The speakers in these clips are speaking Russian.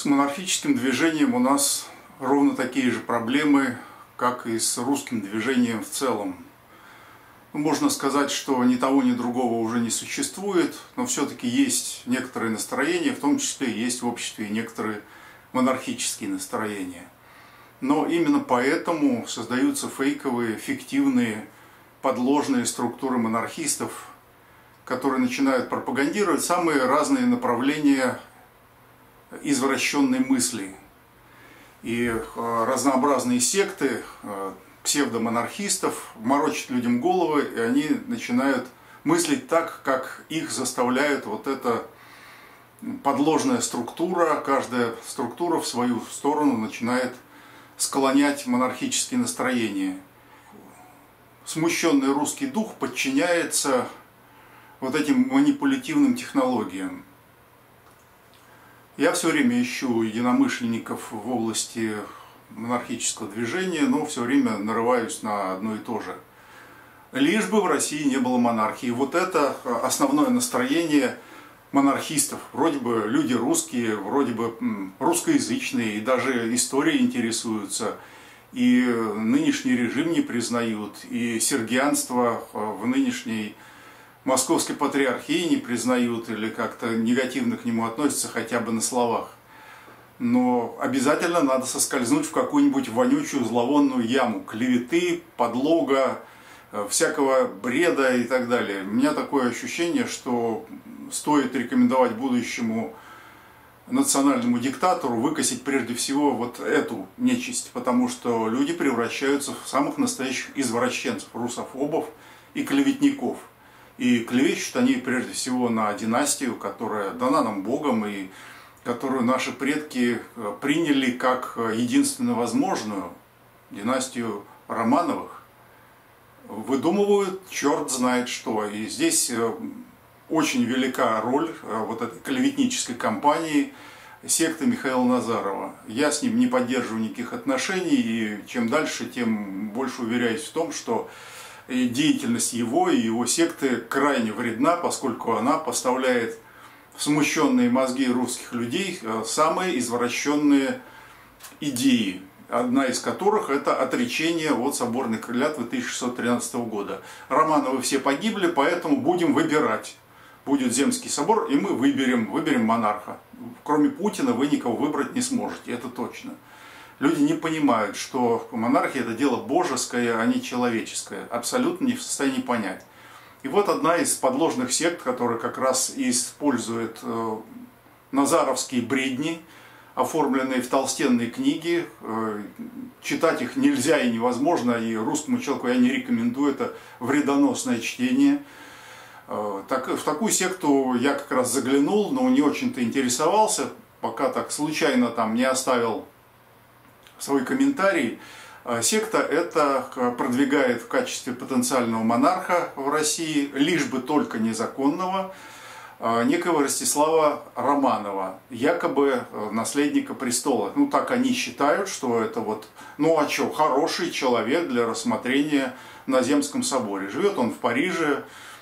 монархическим движением у нас ровно такие же проблемы, как и с русским движением в целом. Можно сказать, что ни того, ни другого уже не существует, но все-таки есть некоторые настроения, в том числе есть в обществе и некоторые монархические настроения. Но именно поэтому создаются фейковые, фиктивные, подложные структуры монархистов, которые начинают пропагандировать самые разные направления извращенной мысли. И разнообразные секты псевдомонархистов морочат людям головы, и они начинают мыслить так, как их заставляет вот эта подложная структура. Каждая структура в свою сторону начинает склонять монархические настроения. Смущенный русский дух подчиняется вот этим манипулятивным технологиям. Я все время ищу единомышленников в области монархического движения, но все время нарываюсь на одно и то же. Лишь бы в России не было монархии. Вот это основное настроение монархистов. Вроде бы люди русские, вроде бы русскоязычные, и даже историей интересуются, и нынешний режим не признают, и сергианство в нынешней Московской патриархии не признают или как-то негативно к нему относятся хотя бы на словах. Но обязательно надо соскользнуть в какую-нибудь вонючую зловонную яму клеветы, подлога, всякого бреда и так далее. У меня такое ощущение, что стоит рекомендовать будущему национальному диктатору выкосить прежде всего вот эту нечисть, потому что люди превращаются в самых настоящих извращенцев, русофобов и клеветников. И клевещут они прежде всего на династию, которая дана нам Богом и которую наши предки приняли как единственно возможную, династию Романовых. Выдумывают черт знает что. И здесь очень велика роль вот этой клеветнической кампании секты Михаила Назарова. Я с ним не поддерживаю никаких отношений, и чем дальше, тем больше уверяюсь в том, что деятельность его и его секты крайне вредна, поскольку она поставляет в смущенные мозги русских людей самые извращенные идеи, одна из которых это отречение от соборной клятвы 1613 года. Романовы все погибли, поэтому будем выбирать. Будет Земский собор, и мы выберем монарха. Кроме Путина вы никого выбрать не сможете, это точно. Люди не понимают, что монархия – это дело божеское, а не человеческое. Абсолютно не в состоянии понять. И вот одна из подложных сект, которая как раз использует назаровские бредни, оформленные в толстенные книги. Читать их нельзя и невозможно, и русскому человеку я не рекомендую, это вредоносное чтение. В такую секту я как раз заглянул, но не очень-то интересовался, пока так случайно там не оставил свой комментарий. Секта это продвигает в качестве потенциального монарха в России, лишь бы только незаконного, некого Ростислава Романова, якобы наследника престола. Ну, так они считают, что это вот, ну а что, хороший человек для рассмотрения на Земском соборе. Живет он в Париже,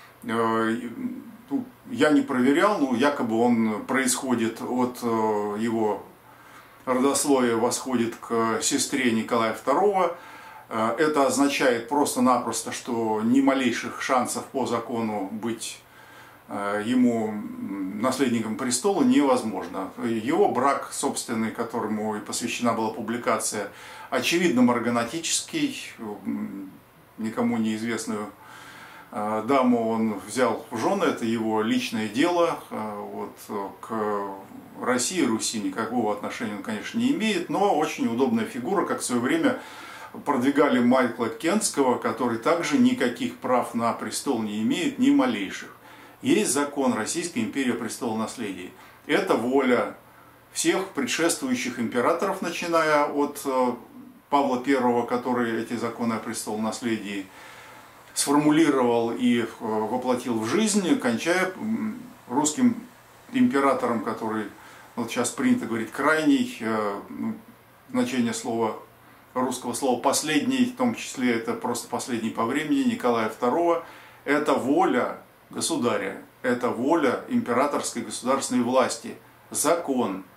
я не проверял, но якобы он происходит от его родословие восходит к сестре Николая II. Это означает просто-напросто, что ни малейших шансов по закону быть ему наследником престола невозможно. Его брак собственный, которому и посвящена была публикация, очевидно марганатический, никому неизвестную даму он взял в жены, это его личное дело. Вот, к России, Руси никакого отношения он, конечно, не имеет, но очень удобная фигура, как в свое время продвигали Майкла Кентского, который также никаких прав на престол не имеет, ни малейших. Есть закон Российской империи о престолонаследии. Это воля всех предшествующих императоров, начиная от Павла I, который эти законы о престолонаследии сформулировал и воплотил в жизнь, кончая русским императором, который, вот сейчас принято говорить, крайний, значение слова, русского слова последний, в том числе это просто последний по времени, Николая II, это воля государя, это воля императорской государственной власти, закон.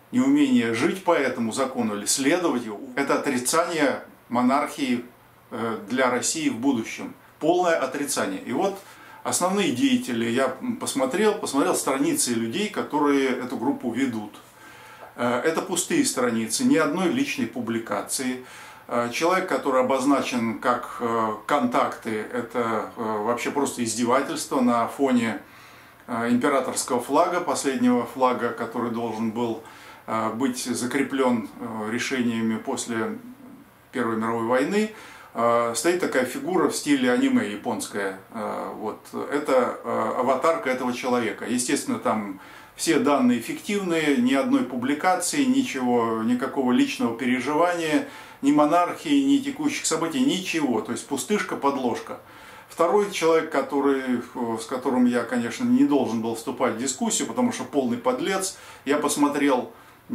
неумение жить по этому закону или следовать его, это отрицание монархии для России в будущем. Полное отрицание. И вот основные деятели, я посмотрел страницы людей, которые эту группу ведут. Это пустые страницы, ни одной личной публикации. Человек, который обозначен как контакты, это вообще просто издевательство на фоне императорского флага, последнего флага, который должен был быть закреплен решениями после Первой мировой войны. Стоит такая фигура в стиле аниме японская. Вот. Это аватарка этого человека. Естественно, там все данные фиктивные, ни одной публикации, ничего, никакого личного переживания, ни монархии, ни текущих событий, ничего. То есть пустышка, подложка. Второй человек, с которым я, конечно, не должен был вступать в дискуссию, потому что полный подлец, я посмотрел,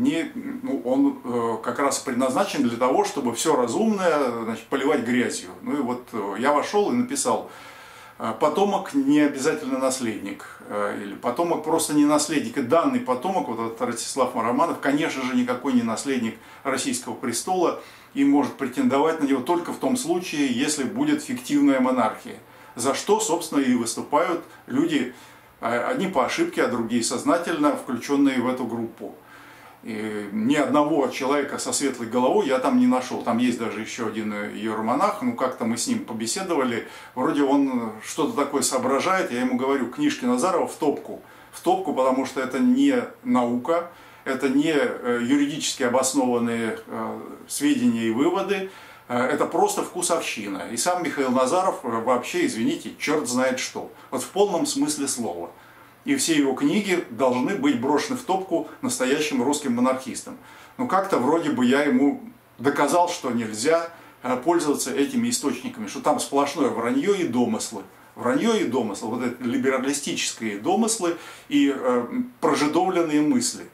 он как раз предназначен для того, чтобы все разумное, значит, поливать грязью. Ну и вот я вошел и написал: потомок не обязательно наследник, или потомок просто не наследник. И данный потомок, вот этот Ростислав Романов, конечно же, никакой не наследник российского престола и может претендовать на него только в том случае, если будет фиктивная монархия. За что, собственно, и выступают люди, одни по ошибке, а другие сознательно, включенные в эту группу. И ни одного человека со светлой головой я там не нашел. Там есть даже еще один иеромонах, ну как-то мы с ним побеседовали. Вроде он что-то такое соображает, я ему говорю: книжки Назарова в топку. В топку, потому что это не наука, это не юридически обоснованные сведения и выводы, это просто вкусовщина. И сам Михаил Назаров вообще, извините, черт знает что. Вот в полном смысле слова. И все его книги должны быть брошены в топку настоящим русским монархистам. Но как-то вроде бы я ему доказал, что нельзя пользоваться этими источниками, что там сплошное вранье и домыслы. Вранье и домыслы, вот это либералистические домыслы и прожидовленные мысли.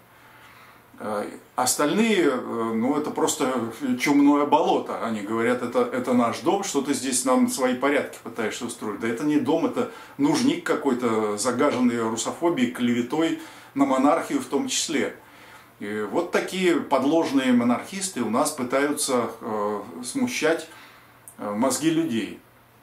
Остальные, ну это просто чумное болото. Они говорят: это наш дом, что ты здесь нам свои порядки пытаешься устроить. Да это не дом, это нужник какой-то, загаженный русофобией, клеветой на монархию в том числе. И вот такие подложные монархисты у нас пытаются смущать мозги людей.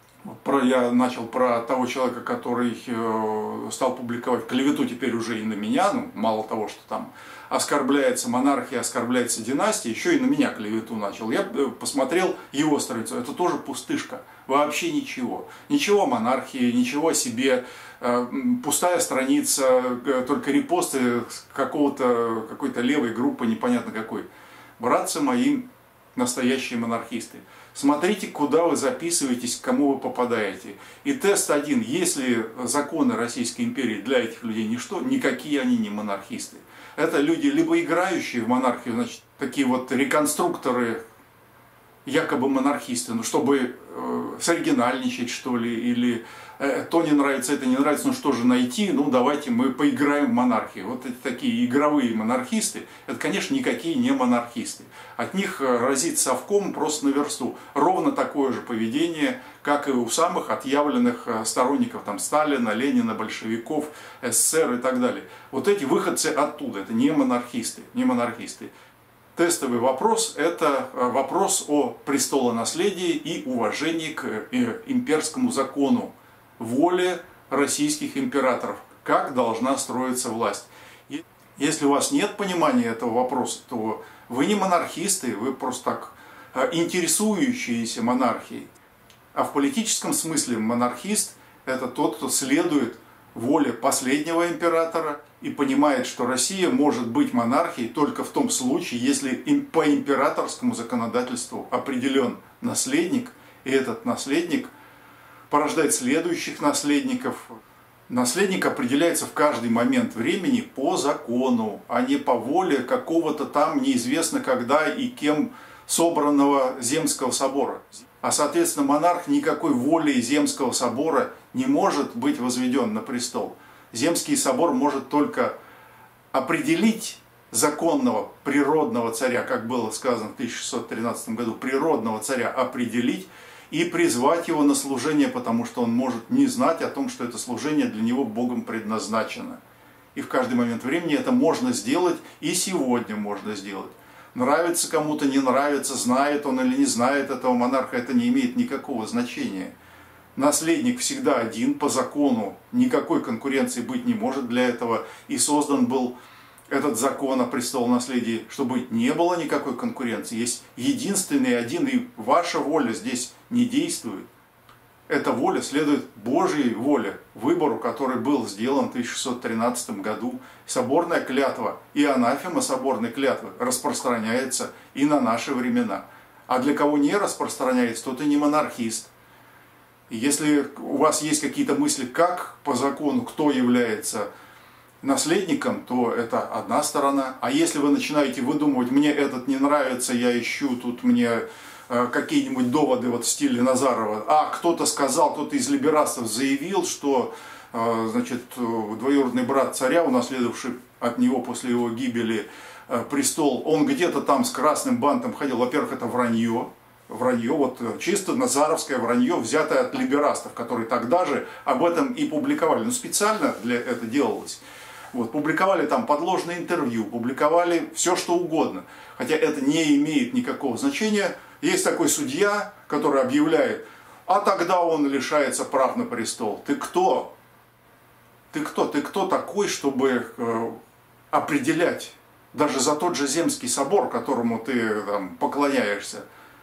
Я начал про того человека, который стал публиковать клевету теперь уже и на меня, ну, мало того, что там оскорбляется монархия, оскорбляется династия, еще и на меня клевету начал. Я посмотрел его страницу, это тоже пустышка, вообще ничего. Ничего о монархии, ничего о себе, пустая страница, только репосты какой-то левой группы, непонятно какой. Братцы мои, настоящие монархисты, смотрите, куда вы записываетесь, к кому вы попадаете. И тест один: если законы Российской империи для этих людей ничто, никакие они не монархисты. Это люди, либо играющие в монархию, значит, такие вот реконструкторы, якобы монархисты, ну, чтобы соригинальничать, что ли, или то не нравится, это не нравится, ну что же найти, ну давайте мы поиграем в монархию. Вот эти такие игровые монархисты, это, конечно, никакие не монархисты. От них разит совком просто на версту. Ровно такое же поведение, как и у самых отъявленных сторонников там Сталина, Ленина, большевиков, СССР и так далее. Вот эти выходцы оттуда, это не монархисты, не монархисты. Тестовый вопрос – это вопрос о престолонаследии и уважении к имперскому закону, воле российских императоров, как должна строиться власть. Если у вас нет понимания этого вопроса, то вы не монархисты, вы просто так интересующиеся монархией. А в политическом смысле монархист – это тот, кто следует воле последнего императора и понимает, что Россия может быть монархией только в том случае, если по императорскому законодательству определен наследник, и этот наследник порождает следующих наследников. Наследник определяется в каждый момент времени по закону, а не по воле какого-то там неизвестно когда и кем собранного Земского собора. А соответственно монарх никакой волей Земского собора не может быть возведен на престол. Земский собор может только определить законного природного царя, как было сказано в 1613 году, природного царя определить и призвать его на служение, потому что он может не знать о том, что это служение для него Богом предназначено. и в каждый момент времени это можно сделать, и сегодня можно сделать. Нравится кому-то, не нравится, знает он или не знает этого монарха, это не имеет никакого значения. Наследник всегда один, по закону никакой конкуренции быть не может для этого, и создан был этот закон о престолонаследии, чтобы не было никакой конкуренции. Есть единственный один, и ваша воля здесь не действует. Эта воля следует Божьей воле, выбору, который был сделан в 1613 году. Соборная клятва и анафема соборной клятвы распространяется и на наши времена. А для кого не распространяется, тот и не монархист. И если у вас есть какие-то мысли, как по закону, кто является наследником, то это одна сторона. А если вы начинаете выдумывать, мне этот не нравится, я ищу, тут мне какие-нибудь доводы вот в стиле Назарова, а кто-то сказал, кто-то из либерастов заявил, что значит, двоюродный брат царя, унаследовавший от него после его гибели престол, он где-то там с красным бантом ходил. Во-первых, это вранье. Вранье, вот чисто назаровское вранье, взятое от либерастов, которые тогда же об этом и публиковали. Но специально для этого делалось. Вот, публиковали там подложные интервью, публиковали все, что угодно. Хотя это не имеет никакого значения. Есть такой судья, который объявляет, а тогда он лишается прав на престол. Ты кто? Ты кто? Ты кто такой, чтобы определять даже за тот же Земский собор, которому ты там поклоняешься?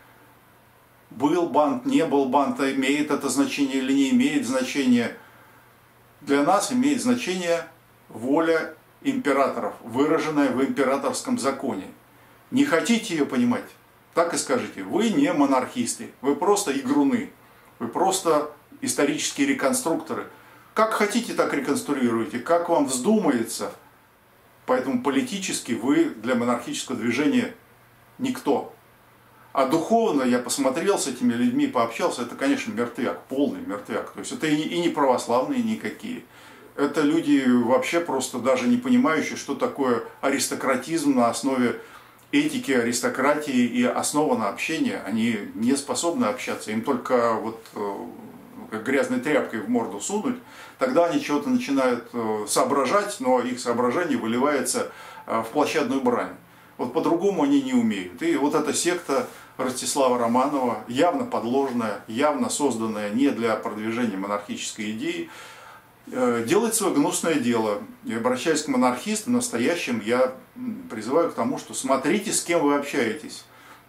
Был бант, не был бант, имеет это значение или не имеет значения? Для нас имеет значение воля императоров, выраженная в императорском законе. Не хотите ее понимать? Так и скажите, вы не монархисты, вы просто игруны, вы просто исторические реконструкторы. Как хотите, так реконструируйте, как вам вздумается. Поэтому политически вы для монархического движения никто. А духовно я посмотрел с этими людьми, пообщался, это, конечно, мертвяк, полный мертвяк. То есть это и не православные никакие. Это люди вообще просто даже не понимающие, что такое аристократизм на основе этики, аристократии и основа на общение. Они не способны общаться, им только вот как грязной тряпкой в морду сунуть, тогда они чего-то начинают соображать, но их соображение выливается в площадную брань. Вот по-другому они не умеют. И вот эта секта Ростислава Романова, явно подложная, явно созданная не для продвижения монархической идеи, делает свое гнусное дело. И обращаясь к монархистам настоящим, я призываю к тому, что смотрите, с кем вы общаетесь.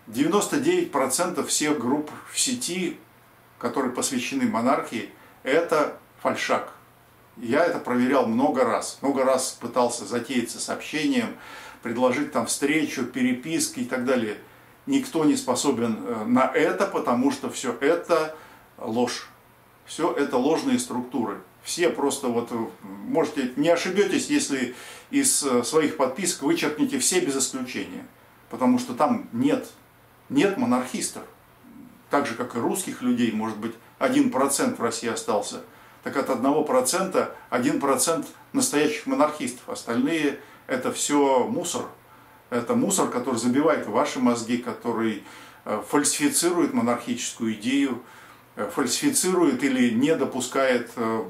99% всех групп в сети, которые посвящены монархии, это фальшак. Я это проверял много раз пытался затеяться с общением, предложить там встречу, переписки и так далее. Никто не способен на это, потому что все это ложь. Все это ложные структуры. Все просто вот, можете, не ошибетесь, если из своих подписок вычеркните все без исключения. Потому что там нет монархистов. Так же, как и русских людей, может быть, 1% в России остался. Так от 1% 1% настоящих монархистов. Остальные это все мусор. Это мусор, который забивает ваши мозги, который фальсифицирует монархическую идею, фальсифицирует или не допускает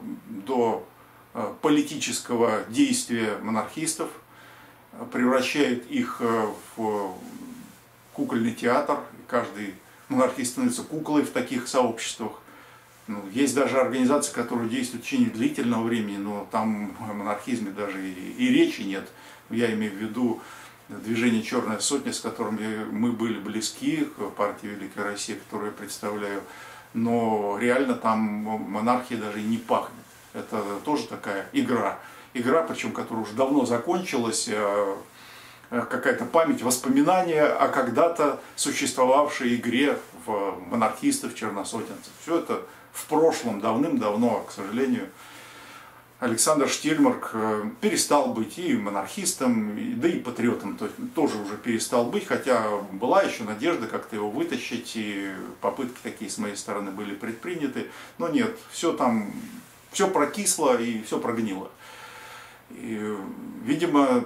до политического действия монархистов, превращает их в кукольный театр. Каждый монархист становится куклой в таких сообществах. Есть даже организации, которые действуют в течение длительного времени, но там о монархизме даже и речи нет. Я имею в виду движение «Черная сотня», с которым мы были близки, партия «Великая Россия», которую я представляю. Но реально там монархия даже и не пахнет. Это тоже такая игра. Игра, причем, которая уже давно закончилась, какая-то память, воспоминания о когда-то существовавшей игре в монархистов, черносотенцев. Все это в прошлом, давным-давно, к сожалению. Александр Штельмарк перестал быть и монархистом, да и патриотом тоже уже перестал быть, хотя была еще надежда как-то его вытащить, и попытки такие с моей стороны были предприняты, но нет, все там, все прокисло и все прогнило. И, видимо,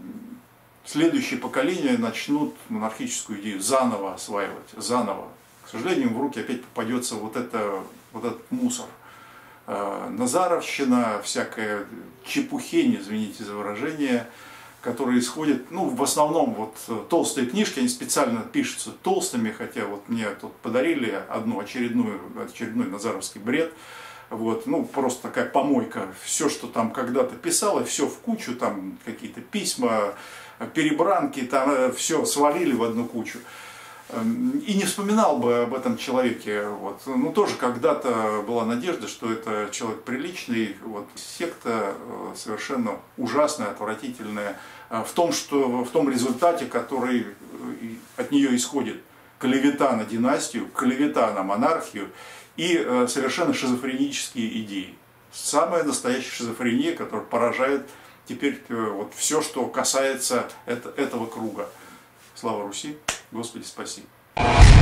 следующие поколения начнут монархическую идею заново осваивать, заново. К сожалению, в руки опять попадется вот этот мусор. Назаровщина, всякая чепухень, извините за выражение, которые исходят, ну, в основном, вот толстые книжки, они специально пишутся толстыми, хотя вот мне тут подарили одну очередной назаровский бред, вот, ну, просто такая помойка, все, что там когда-то писалось, все в кучу, там какие-то письма, перебранки, там все свалили в одну кучу. И не вспоминал бы об этом человеке. Вот. Ну, тоже когда-то была надежда, что это человек приличный. Вот. Секта совершенно ужасная, отвратительная в том результате, который от нее исходит. Клевета на династию, клевета на монархию и совершенно шизофренические идеи. Самая настоящая шизофрения, которая поражает теперь вот все, что касается этого круга. Слава Руси! Господи, спаси!